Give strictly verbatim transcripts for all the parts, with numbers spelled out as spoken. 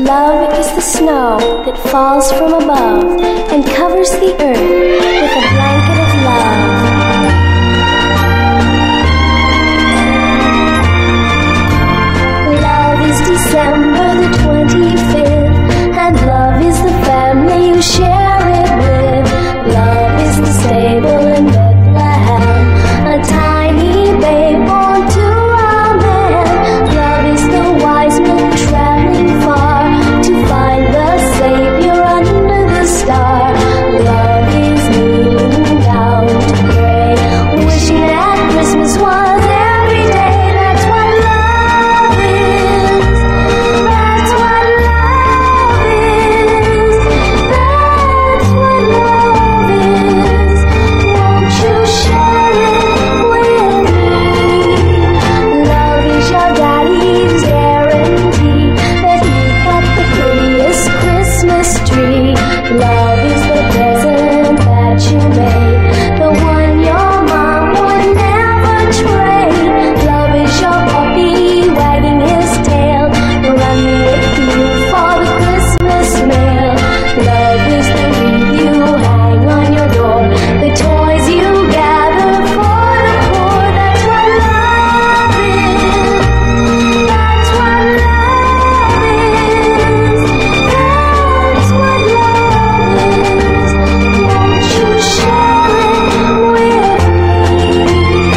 Love is the snow that falls from above and covers the earth with a blanket of love. Love is December the twenty-fifth, and love is the family you share it with. Love is the stable in Bethlehem, a tiny babe born to a man. Love is the wise men traveling far to find the Savior under the star. Love is kneeling down to pray, wishing that Christmas was every day. That's what love is. That's what love is. That's what love is. Won't you share it with me? Love is your daddy's guarantee that he got the prettiest Christmas tree. Love is the present that you made, the one your mom would never trade. Love is your puppy wagging his tail, running with you for the Christmas mail. Love is the wreath you hang on your door, the toys you gather for the poor. That's what love is. That's what love is. That's what love is. Won't you share it with me?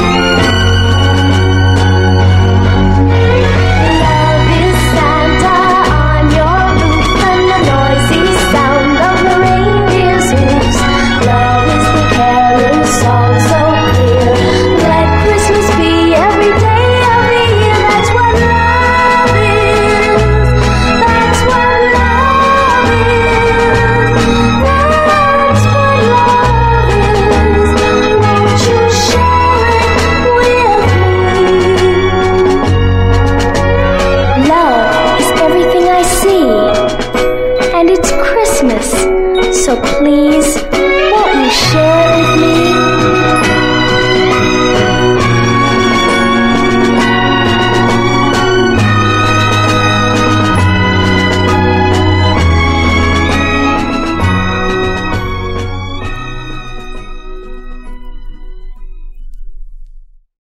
Love is Santa on your roof and the noisy sound of the reindeer's hoofs. Love is the carol's song so clear. Let Christmas be every day of the year. That's what love is. That's what love is. That's what love is. Won't you share it with me? Love is everything I see, and it's Christmas, so please, won't you share it with me?